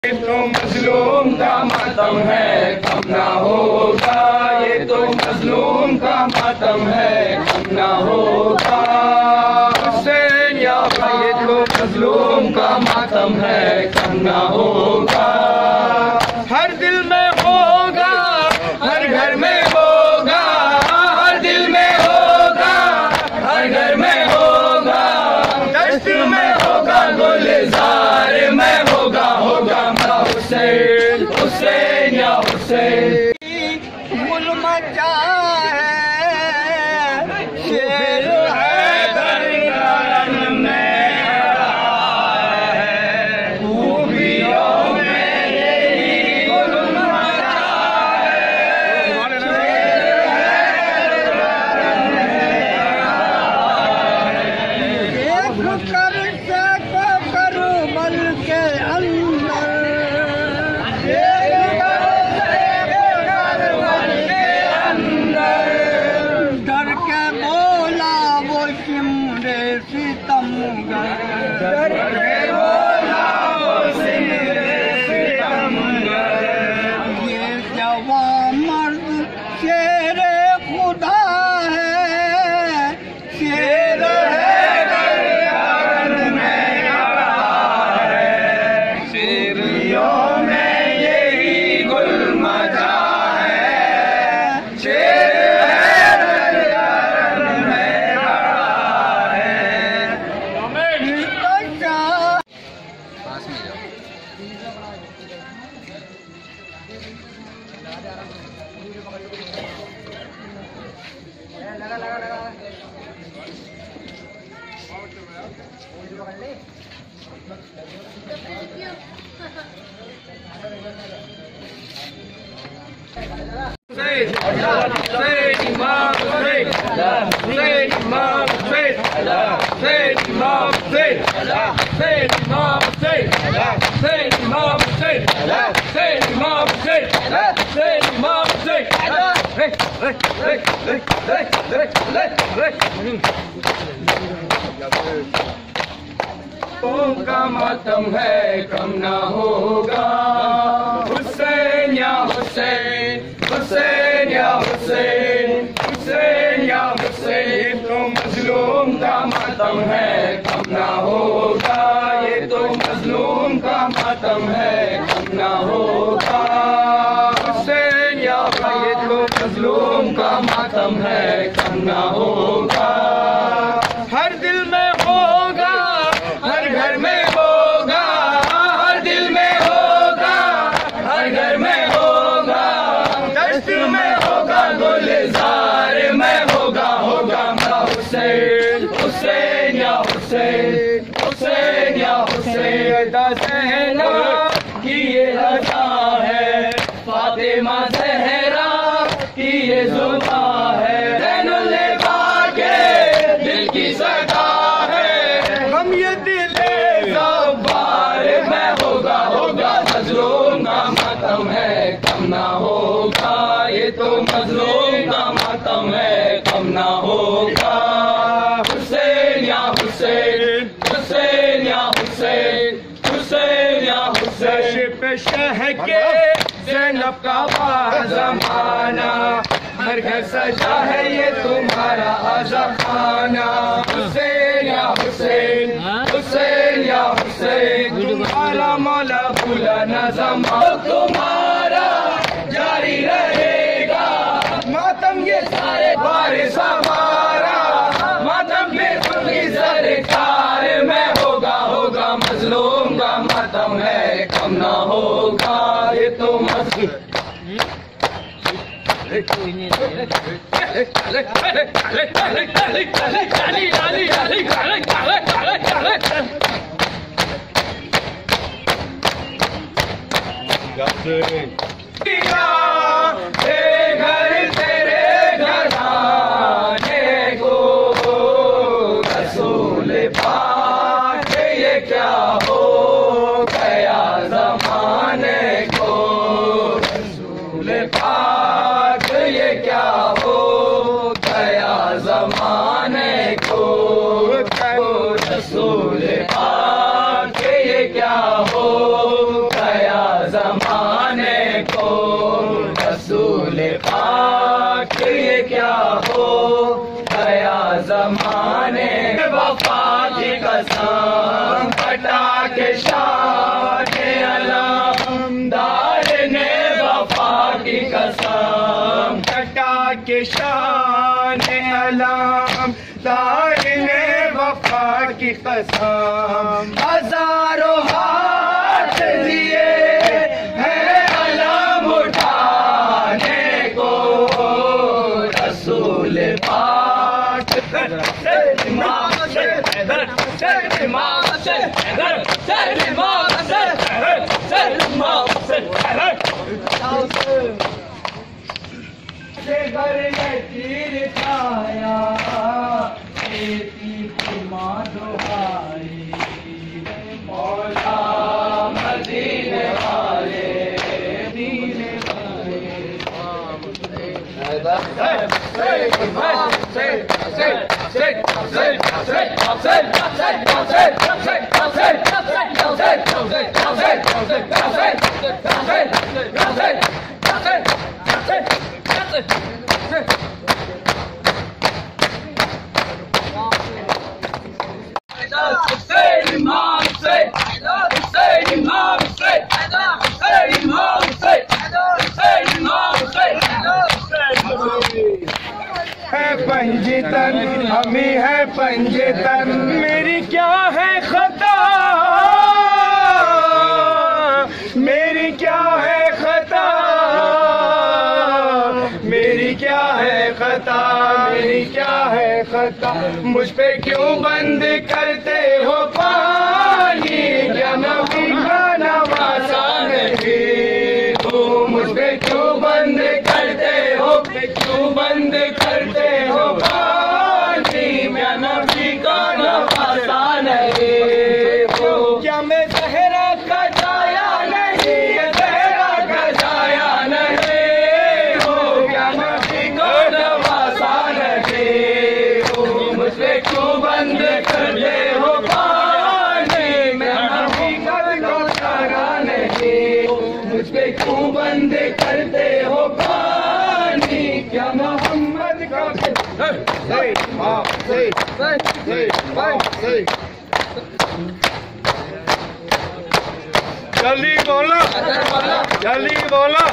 ये तो मजलूम का मातम है, कम ना होगा। ये तो मजलूम का मातम है, कम ना होगा। हुसैन या भाई, ये तो मजलूम का मातम है, कम ना होगा। हर दिल में होगा, हर घर में होगा, हर दिल में होगा, हर घर में होगा। दश्त में होगा, गुलजार में होगा, होगा हुसैन, हुसैन या हुसैन। गुल मचा है, शेर है दरगाह में है, खूबियों में यही गुल मचा है, शेर है दरगाह में। देख कर सको करबल के अंदर, ये जवान मर्द शेर खुदा है, शेर है दरगाह में खड़ा है, शेरियों में यही गुल मचा है, शेर है दरगाह में खड़ा है। पास में जाओ। लगा लगा लगा का मातम है, कम ना होगा। हुसैन या हुसैन, हुसैन या हुसैन, हुसैन या हुसैन। ये तो मजलूम का मातम है, कम ना होगा। ये तो मजलूम का मातम है, कम ना होगा। हुसैन या भाई, ये तो मजलूम का मातम है, कम ना होगा। हर दिल में होगा, हर घर में होगा, हर दिल में होगा, हर घर में होगा। दश्त में होगा, गुलजार में होगा, होगा हुसैन, हुसैन या हुसैन, हुसैन या हुसैन। ज़हरा की ये रज़ा है, फातिमा ज़हरा की ये ज़ुबां है, ज़ैनुल बाक़ी दिल की सदा है। हम ये दिल ज़बार में होगा, होगा मज़लूम का मातम है, कम ना होगा। ये तो मज़लूम का मातम है, कम ना होगा। हुसैन या हुसैन, हुसैन या हुसैन, हुसैन या हुसैन। पे शह के ज़ैनब का ज़माना, हर घर सजा है ये तुम्हारा आज़ा खाना। हुसैन या हुसैन, हुसैन या हुसैन। तुम्हारा मौला भूला न ज़माना, तुम्हारा जारी रहेगा मातम ये सारे वारिस हमारा। मातम पे तुम्हारी सरकार में होगा, होगा मजलूम का मातम है, कम ना होगा। ये तो रसूल पाक ये क्या हो गया जमाने को रसूल पाक ये क्या हो गया जमाने वफा की कसम कटा के शान अलमदार ने वफा की कसम कटा के शान अलमदार ने वफा की कसम हजारों हाथ दिए हैं अलम उठाने को रसूल पाक तीर छाया मौला मदीने वाले दीने है पंजतन हमें है पंजतन मेरी क्या है खता मेरी क्या है खता मेरी क्या है खता मेरी क्या है खता मुझ पे क्यों बंद करते हो पानी क्या नबी का नवासा नहीं तू मुझ पे क्यों बंद करते हो क्यों बंद करते हो पानी मैं नबी का नवासा नहीं हो क्या मैं जहरा का जाया नहीं जहरा का जाया नहीं हो क्या नबी का नवासा नहीं हो मुझ पे क्यों बंद करते हो पानी मैं नबी का नवासा नहीं मुझ पे क्यों बंद करते हो पानी क्या मोहम्मद का जल्दी बोलो जल्दी बोलो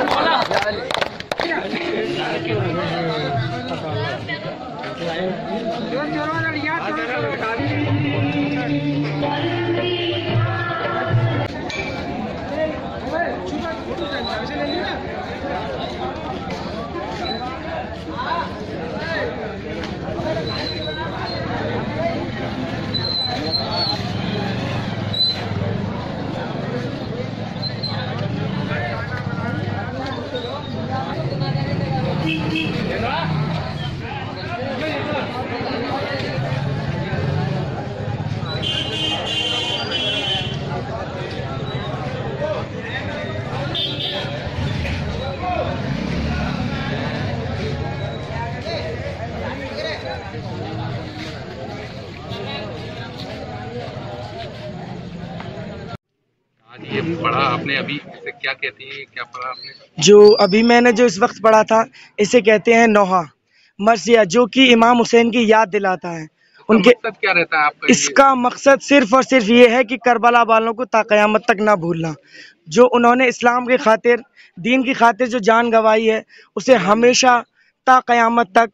आज ये पढ़ा आपने अभी, इसे क्या कहती है, क्या पढ़ा आपने? जो अभी मैंने जो इस वक्त पढ़ा था इसे कहते हैं नौहा मर्सिया, जो कि इमाम हुसैन की याद दिलाता है। उनके मकसद क्या रहता है आपका? इसका मकसद सिर्फ और सिर्फ ये है कि करबला वालों को ता क़यामत तक ना भूलना। जो उन्होंने इस्लाम की खातिर, दीन की खातिर जो जान गंवाई है, उसे हमेशा ता क़यामत तक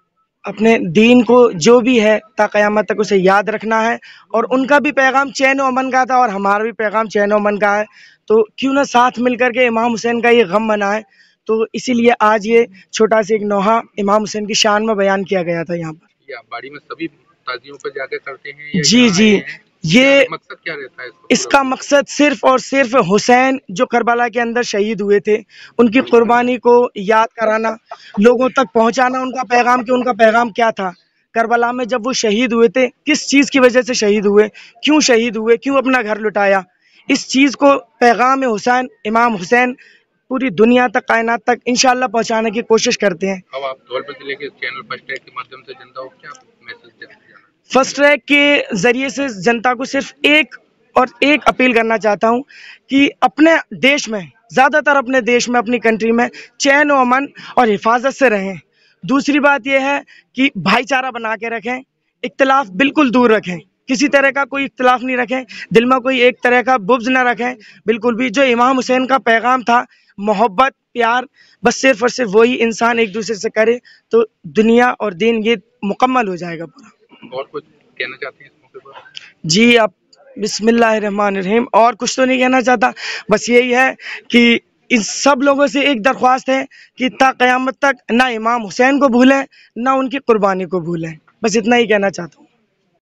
अपने दीन को जो भी है ता क़यामत तक उसे याद रखना है। और उनका भी पैगाम चैन व अमन का था और हमारा भी पैगाम चैन व अमन का है, तो क्यों ना साथ मिलकर के इमाम हुसैन का ये गम मनाएं। तो इसीलिए आज ये छोटा सा एक नौहा इमाम हुसैन की शान में बयान किया गया था यहाँ पर। या बाड़ी में सभी ताजियों पर जाके करते हैं या जी जी, ये मकसद क्या रहता है इसका मकसद सिर्फ और सिर्फ हुसैन जो करबला के अंदर शहीद हुए थे, उनकी कुर्बानी को याद कराना, लोगों तक पहुंचाना उनका पैगाम, कि उनका पैगाम क्या था करबला में जब वो शहीद हुए थे, किस चीज़ की वजह से शहीद हुए, क्यों शहीद हुए, क्यों अपना घर लुटाया। इस चीज़ को पैगाम हुसैन, इमाम हुसैन पूरी दुनिया तक, कायनात तक इंशाअल्लाह पहुंचाने की कोशिश करते हैं। अब आप धौलपुर जिले के चैनल फर्स्ट ट्रैक के माध्यम से जनता को क्या मैसेज देना? फर्स्ट ट्रैक के जरिए से जनता को सिर्फ एक और एक अपील करना चाहता हूँ कि अपने देश में, ज़्यादातर अपने देश में, अपनी कंट्री में चैन व अमन और हिफाजत से रहें। दूसरी बात यह है कि भाईचारा बना के रखें, इख्तिलाफ बिल्कुल दूर रखें, किसी तरह का कोई इख्तिलाफ नहीं रखें, दिल में कोई एक तरह का बुग़्ज़ ना रखें बिल्कुल भी। जो इमाम हुसैन का पैगाम था, मोहब्बत, प्यार, बस सिर्फ और सिर्फ वही इंसान एक दूसरे से करे तो दुनिया और दीन ये मुकम्मल हो जाएगा पूरा। और कुछ कहना चाहते हैं इस मौके पर? जी, आप बिस्मिल्लाहिर्रहमानिर्रहीम। और कुछ तो नहीं कहना चाहता, बस यही है कि इन सब लोगों से एक दरख्वास्त है कि ता क़यामत तक ना इमाम हुसैन को भूलें, ना उनकी कुर्बानी को भूलें। बस इतना ही कहना चाहता हूँ।